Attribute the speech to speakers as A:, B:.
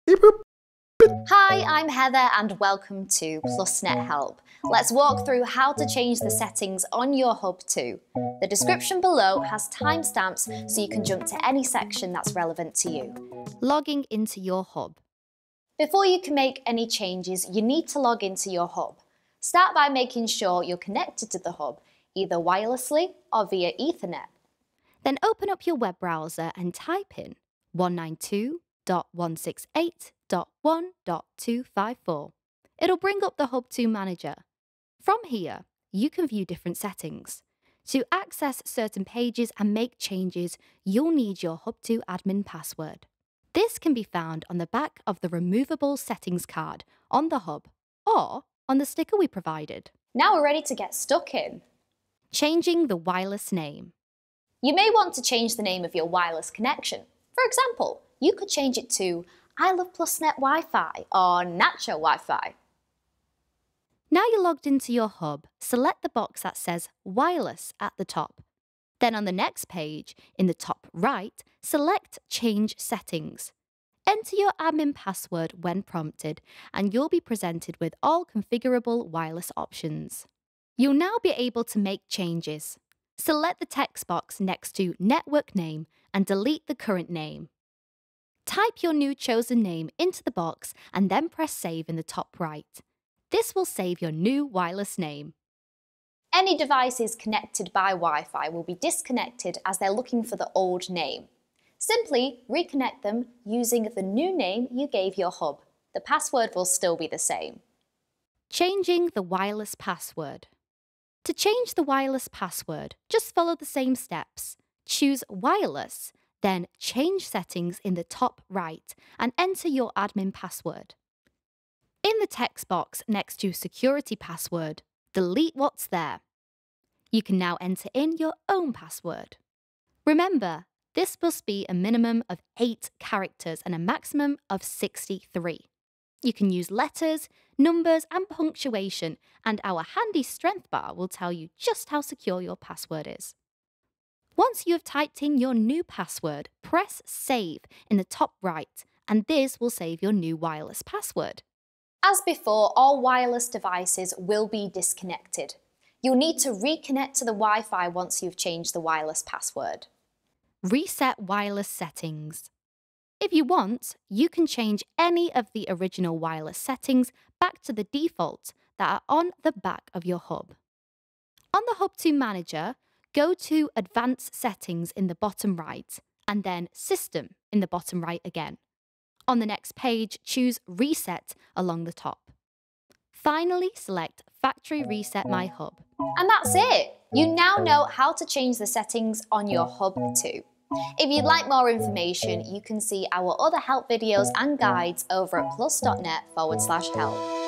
A: Hi, I'm Heather and welcome to Plusnet Help. Let's walk through how to change the settings on your hub too. The description below has timestamps so you can jump to any section that's relevant to you.
B: Logging into your hub.
A: Before you can make any changes, you need to log into your hub. Start by making sure you're connected to the hub, either wirelessly or via Ethernet.
B: Then open up your web browser and type in 192.168.1.254. It'll bring up the Hub2 Manager. From here, you can view different settings. To access certain pages and make changes, you'll need your Hub2 admin password. This can be found on the back of the removable settings card on the hub or on the sticker we provided.
A: Now we're ready to get stuck in.
B: Changing the wireless name.
A: You may want to change the name of your wireless connection. For example, you could change it to I Love Plusnet Wi-Fi or Nacho Wi-Fi.
B: Now you're logged into your hub, select the box that says Wireless at the top. Then on the next page, in the top right, select Change Settings. Enter your admin password when prompted, and you'll be presented with all configurable wireless options. You'll now be able to make changes. Select the text box next to Network Name and delete the current name. Type your new chosen name into the box and then press Save in the top right. This will save your new wireless name.
A: Any devices connected by Wi-Fi will be disconnected as they're looking for the old name. Simply reconnect them using the new name you gave your hub. The password will still be the same.
B: Changing the wireless password. To change the wireless password, just follow the same steps. Choose Wireless, then Change Settings in the top right and enter your admin password. In the text box next to Security Password, delete what's there. You can now enter in your own password. Remember, this must be a minimum of 8 characters and a maximum of 63. You can use letters, numbers and punctuation, and our handy strength bar will tell you just how secure your password is. Once you have typed in your new password, press Save in the top right, and this will save your new wireless password.
A: As before, all wireless devices will be disconnected. You'll need to reconnect to the Wi-Fi once you've changed the wireless password.
B: Reset wireless settings. If you want, you can change any of the original wireless settings back to the default that are on the back of your hub. On the Hub2 Manager, go to Advanced Settings in the bottom right, and then System in the bottom right again. On the next page, choose Reset along the top. Finally, select Factory Reset My Hub.
A: And that's it! You now know how to change the settings on your hub too. If you'd like more information, you can see our other help videos and guides over at plus.net/help.